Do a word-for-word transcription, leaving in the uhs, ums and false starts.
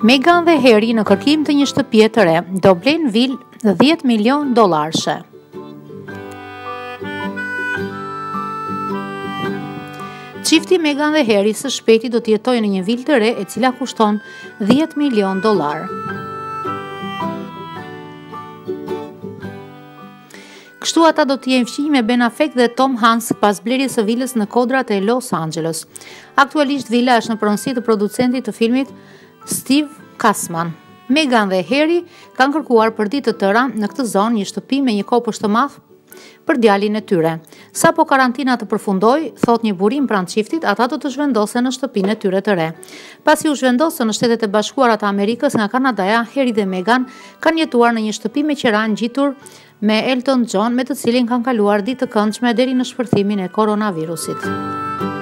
Meghan dhe Harry në kërkim të një shtëpie të re do blejnë vilë dhjetë milion dollarëshe. Çifti Meghan dhe Harry së shpejti do të jetojnë në një vilë të re e cila kushton dhjetë milion dollar. Kështu ata do të jenë fqinj me Ben Affleck dhe Tom Hanks pas blerjes së vilës në kodrat e Los Angeles. Aktualisht vila është në pronësi të producentit të filmit Steve Kasman. Meghan dhe Harry kanë kërkuar për ditë të tëra në këtë zonë një shtëpi me një kopësht të madh për djalin e tyre. Sa po karantina të përfundoj, thot një burim pranë çiftit, ata do të zhvendosen në shtëpinë e tyre të re. Pasi u zhvendosën në Shtetet e Bashkuara të Amerikës nga Kanadaja, Harry dhe Meghan kanë jetuar në një shtëpi me qira ngjitur me Elton John, me të cilin kanë kaluar ditë të këndshme deri në shpërthimin e koronavirusit.